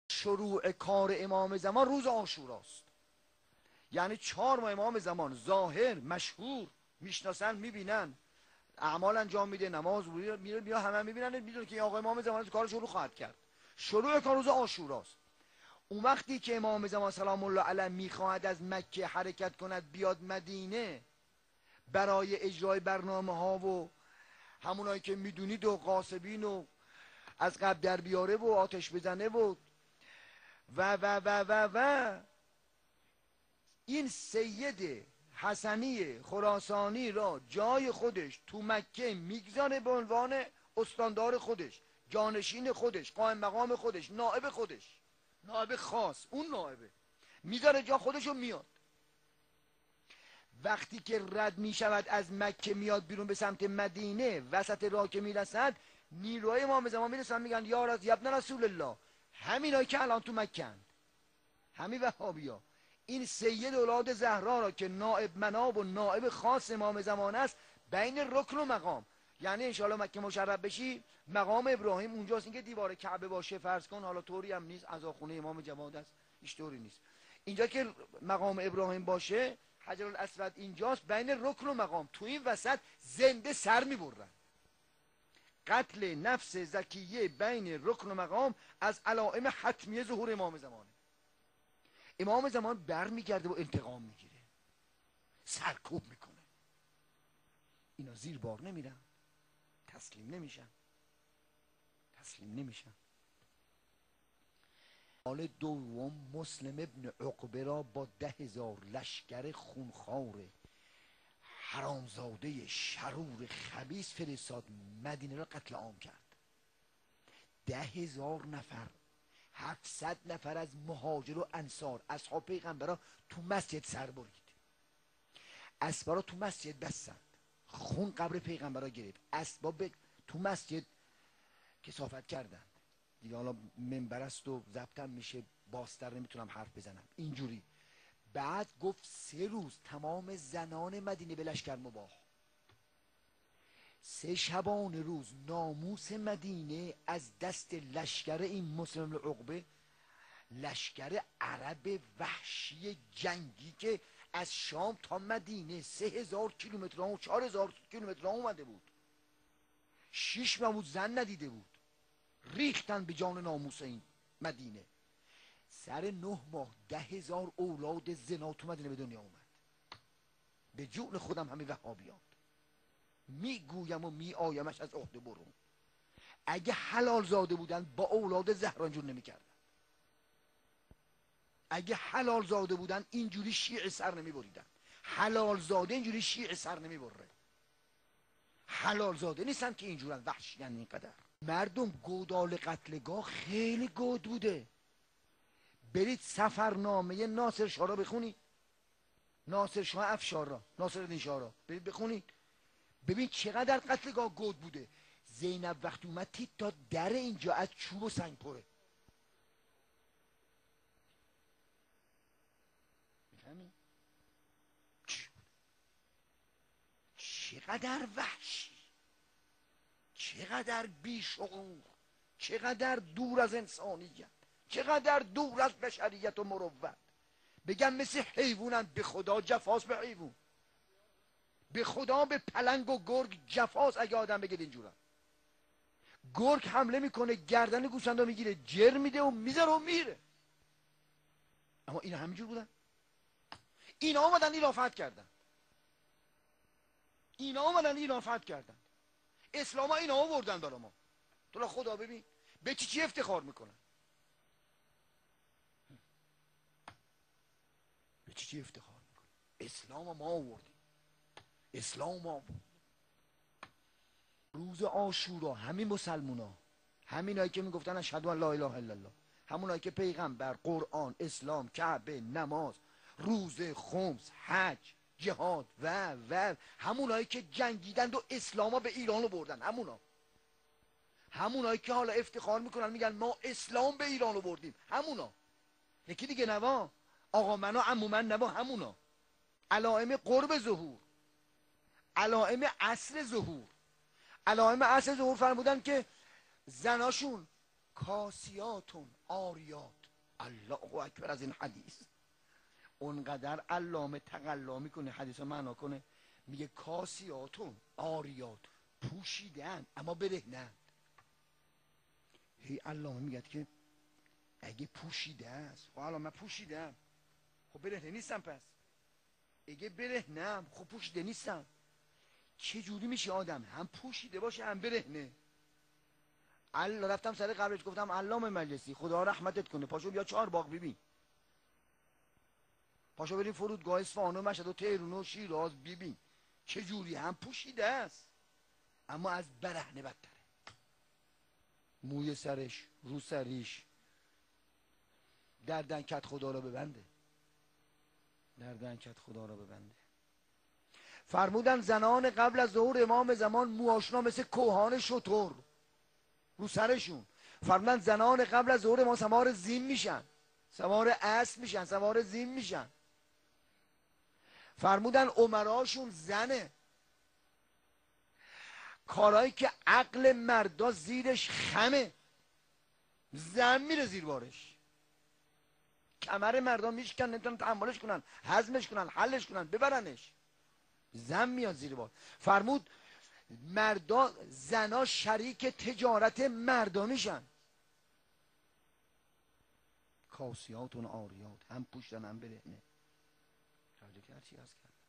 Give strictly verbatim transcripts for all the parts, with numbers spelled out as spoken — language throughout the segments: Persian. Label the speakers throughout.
Speaker 1: شروع کار امام زمان روز عاشوراست. یعنی چهار ماه امام زمان ظاهر مشهور میشناسن، میبینن، اعمال انجام میده، نماز میره، بیا همه میبینن، میدونن که آقا امام زمان کار شروع خواهد کرد. شروع کار روز عاشوراست. اون وقتی که امام زمان سلام الله علیه میخواهد از مکه حرکت کند بیاد مدینه برای اجرای برنامه ها و همونایی که میدونید و قاسبین و از قبل در بیاره و آتش بزنه و و و و و و این سید حسنی خراسانی را جای خودش تو مکه میگذاره به عنوان استاندار خودش، جانشین خودش، قائم مقام خودش، نائب خودش، نائب خاص، اون نائبه میذاره جا خودشو میاد. وقتی که رد میشود از مکه میاد بیرون به سمت مدینه، وسط راه که میرسد نیروهای امام زمان میرسن میگن یا رز یبن رسول الله، همینایی که الان تو مکه اند، همین وهابیا، این سید اولاد زهرا را که نائب مناب و نائب خاص امام زمان است بین رکن و مقام، یعنی انشاءالله مکه مشرف بشی مقام ابراهیم اونجاست، اینکه دیوار کعبه باشه فرض کن، حالا طوری هم نیست، عزاخونه امام جواد است، هیچ طوری نیست، اینجا که مقام ابراهیم باشه حجر الاسود اینجاست، بین رکن و مقام، تو این وسط زنده سر میبرن. قتل نفس زکیه بین رکن و مقام از علائم حتمی ظهور امام زمانه. امام زمان بر میگرده و انتقام میگیره، سرکوب میکنه، اینا زیر بار نمیرن، تسلیم نمیشن، تسلیم نمیشن. حال دوم مسلم ابن عقبه را با ده هزار لشکر خونخوار حرامزاده شرور خبیث فرستاد مدینه را قتل عام کرد. ده هزار نفر، هفتصد نفر از مهاجر و انصار اصحاب پیغمبرا تو مسجد سر برید، اسبا تو مسجد بستند، خون قبر پیغمبرا گرفت، اسباب تو مسجد کثافت کردند. دیگه حالا منبر است و ضبطم میشه، باستر نمیتونم حرف بزنم اینجوری. بعد گفت سه روز تمام زنان مدینه به لشکر مباح، سه شبان روز ناموس مدینه از دست لشکر این مسلم العقبه، لشکر عرب وحشی جنگی که از شام تا مدینه سه هزار کیلومتر و چهار هزار کیلومتر اومده بود، شیش ماه بود زن ندیده بود، ریختن به جان ناموس این مدینه. سر نه ماه ده هزار اولاد زنا تو مدینه به دنیا اومد. به جون خودم همه وهابیان میگویم و میآیمش از عهده برون، اگه حلال زاده بودن با اولاد زهرا اینجور نمیکردن، اگه حلال زاده بودن اینجوری شیعه سر نمیبریدن، حلال زاده اینجوری شیعه سر نمیبره، حلال زاده نیستن که اینجورن وحشی یعنی اینقدر. مردم گودال قتلگاه خیلی گود بوده. برید سفرنامه ناصر شاه را بخونید، ناصر شاه افشار را، ناصر الدین شاه را برید بخونید، ببین چقدر قتلگاه گود بوده. زینب وقتی اومد تید تا در اینجا از چوب و سنگ پره. میفهمی؟ چقدر وحشی، چقدر بیشعور، چقدر دور از انسانیت، چقدر دور از بشریت و مروت. بگم مثل حیوانن، به خدا جفاست به حیوان، به خدا به پلنگ و گرگ جفاست. اگه آدم بگید اینجورن، گرگ حمله میکنه گردن گوسفند رو میگیره جر میده و میذاره و میره، اما اینا همینجور بودن. اینا آمدن ایران فتح کردن، اینا آمدن ایران فتح کردن، اسلام ها اینا آوردن برا ما. تو را خدا ببین به چی چی افتخار میکنن، به چی چی افتخار میکنن. اسلام ما آوردیم، اسلام ما آوردیم. روز عاشورا همین مسلمونا، همینایی که میگفتن اشهد ان لا اله الا الله، همونایی که پیغمبر، قرآن، اسلام، کعبه، نماز، روزه، خمس، حج، جهاد و و همونایی که جنگیدند و اسلاما به ایران رو بردن، همونا همونایی که حالا افتخار میکنن میگن ما اسلام به ایران رو بردیم، همونا. یکی دیگه نوا آقا منا عمو من نوا، همونا. علائم قرب ظهور، علائم عصر ظهور، علائم عصر ظهور فرمودن که زناشون کاسیاتون آریات. الله اکبر از این حدیث. اونقدر علامه تقلا میکنه حدیث رو معنا کنه، میگه کاسیاتون آریات، پوشیدن اما برهنن. هی علامه میگه که اگه پوشیده است، خب الان من پوشیدم، خب برهنه نیستم. پس اگه برهنم خب پوشیده نیستم. چه جوری میشه آدم هم پوشیده باشه هم برهنه؟ الله رفتم سر قبرش گفتم علامه مجلسی خدا رحمتت کنه، پاشو بیا چهار باغ ببین، پاشو بریم فرودگاه اصفهان و مشهد و تهران و شیراز ببین چه جوری هم پوشیده است اما از برهنه بدتره. موی سرش، رو سریش در دنکت خدا را ببنده، در دنکت خدا را ببنده. فرمودن زنان قبل از ظهور امام زمان موهاشون مثل کوهان شتر رو سرشون. فرمودن زنان قبل از ظهور امام سوار زین میشن، سوار اسب میشن، سوار زین میشن. فرمودن عمراشون زنه. کارهایی که عقل مردا زیرش خمه، زن میره زیر بارش. کمر مردان میشکن، نمیتونن تحملش کنن، هضمش کنن، حلش کنن، ببرنش، زن میاد زیر بار. فرمود مردا زنا شریک تجارت مردا میشن. کاسیاتون آریات، هم پوشتن هم برهنه. توجه کرد چی هست کرد؟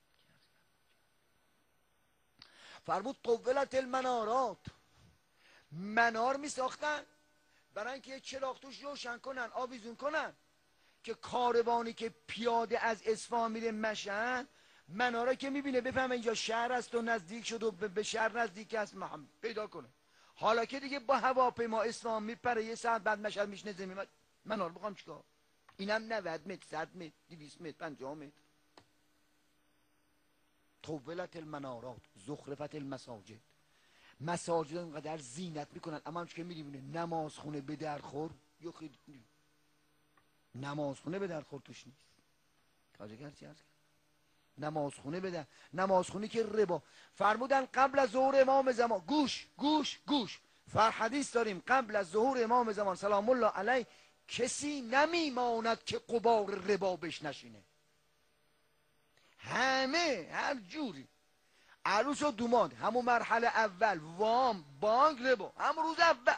Speaker 1: فرمود طولت المنارات، منار می ساختن برای اینکه چراغ توش روشن کنن، آویزون کنن که کاروانی که پیاده از اصفهان میره مشهد، مناره که میبینه بفهمه اینجا شهر است و نزدیک شد و به شهر نزدیک است پیدا کنه. حالا که دیگه با هواپیما اصفهان میپره یه ساعت بعد مشهد میشنه زمین، منار بخوام چیکار؟ اینم نود متر، صد متر، دویست متر، پنجاه متر. طولت المنارات زخرفت المساجد، مساجد اینقدر زینت میکنن اما همچه که میریم نماز خونه به درخور یا خیلی نماز خونه به درخور توش نیست. تاجه کرد چی هست؟ نماز خونه بده، نماز خونه که ربا. فرمودن قبل از ظهور امام زمان، گوش گوش گوش، فر حدیث داریم قبل از ظهور امام زمان سلام الله علیه کسی نمیماند که غبار ربا بش نشینه. همه هر جوری عروس و دوماد همون مرحله اول وام بانک ربا، هم روز اول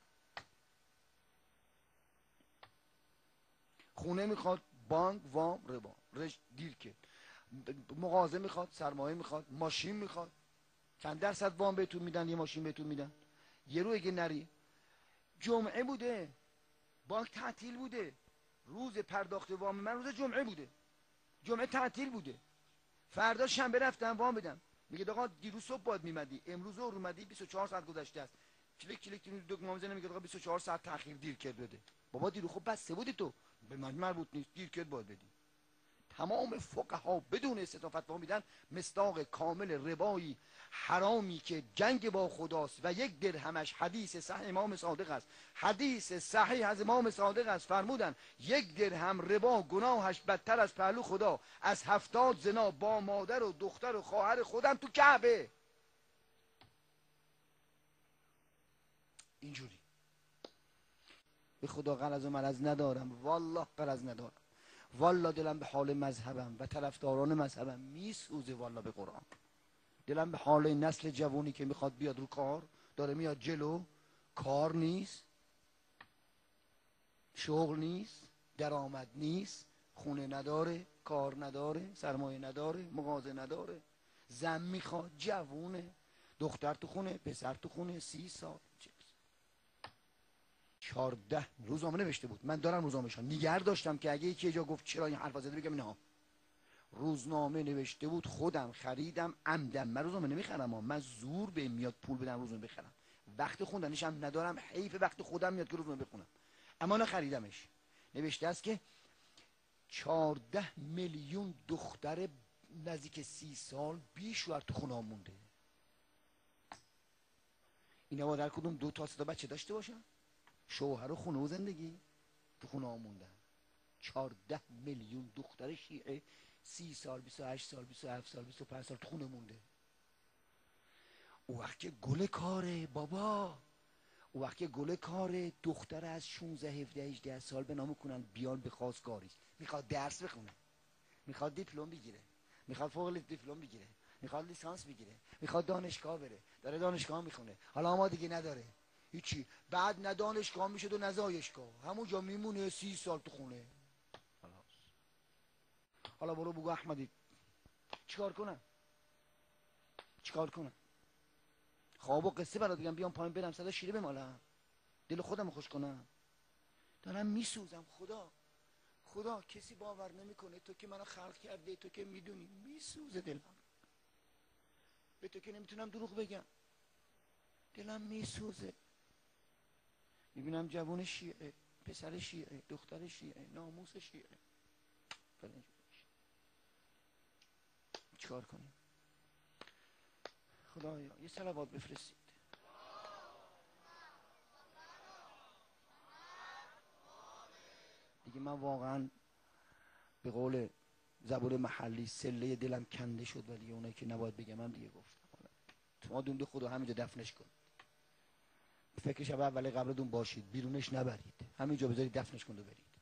Speaker 1: خونه میخواد بانک وام ربا رش دیر که مغازه میخواد، سرمایه میخواد، ماشین میخواد. چند درصد وام بهتون میدن؟ یه ماشین بهتون میدن. یه رو اگه نری، جمعه بوده بانک تعطیل بوده، روز پرداخت وام من روز جمعه بوده، جمعه تعطیل بوده، فردا شنبه رفتم وام بدم، میگه آقا دیروز صبح باید میمدی، امروز ظهر اومدی، بیست و چهار ساعت گذشته است. کلیک کلیک دکمه میزنه میگه آقا بیست و چهار ساعت تاخیر دیر کرد بده. بابا دیرو خب بسته بودی تو، به من مربوط نیست، دیر کرد باید بدی. تمام فقها بدون استطاعت فتوا میدن مصداق کامل ربایی حرامی که جنگ با خداست و یک درهمش حدیث صحیح امام صادق است، حدیث صحیح از امام صادق است. فرمودن یک درهم ربا گناهش بدتر از پهلو خدا از هفتاد زنا با مادر و دختر و خواهر خودم تو کعبه. اینجوری به خدا غرض و مرض ندارم، والله غرض ندارم، والله دلم به حال مذهبم و طرفداران مذهبم میسوزه، والله به قرآن دلم به حال نسل جوانی که میخواد بیاد رو کار، داره میاد جلو، کار نیست، شغل نیست، درآمد نیست، خونه نداره، کار نداره، سرمایه نداره، مغازه نداره، زن میخواد، جوونه، دختر تو خونه، پسر تو خونه، سی سال چهارده روزنامه نوشته بود، من دارم روزنامه‌شان نگار داشتم که اگه یکی جا گفت چرا این حرفا زده بگم اینها. روزنامه نوشته بود، خودم خریدم عمدن، من روزنامه نمیخرم، من زور به میاد پول بدم روزنامه بخرم، وقت خوندنش هم ندارم، حیف وقت خودم میاد که روزنامه بخونم، اما نه خریدمش. نوشته است که چهارده میلیون دختر نزدیک سی سال بی شوهر تو خونه مونده. اینا با در کدوم دو تا سه تا بچه داشته باشن، شوهر و خونه و زندگی تو خونه ها موندن. چهارده میلیون دختر شیعه سی سال، بیست و هشت سال، بیست و هفت سال، بیست و پنج سال تو خونه مونده. او وقت که گل کاره بابا، او وقتی گله کاره دختر از شانزده هفده هجده سال به نام کنن بیان به خواستگاریش، میخواد درس بخونه، میخواد دیپلم بگیره، میخواد فوق لیسانس دیپلم بگیره، میخواد لیسانس بگیره، میخواد دانشگاه بره، داره دانشگاه میخونه، حالا ما دیگه نداره هیچی، بعد نه دانشگاه میشه و نه زایشگاه، همونجا میمونه سی سال تو خونه. حالا برو بگو احمدی چیکار کنم؟ چیکار کنم؟ خواب و قصه برات بگم بیام پایین برم صدا شیره بمالم، دل خودم خوش کنم؟ دارم میسوزم خدا، خدا کسی باور نمیکنه تو که منو خلق کرده، تو که میدونی میسوزه دلم، به تو که نمیتونم دروغ بگم، دلم میسوزه. میبینم جوان شیعه، پسر شیعه، دختر شیعه، ناموس شیعه، چیکار کنیم؟ خدایا یه صلوات بفرستید. دیگه من واقعا به قول زبور محلی سله دلم کنده شد و دیگه اونایی که نباید بگم هم دیگه گفتم. تو ما دونده خدا همینجا دفنش کن، فکر شب اول قبرتون باشید، بیرونش نبرید، همینجا بذارید دفنش کن و برید.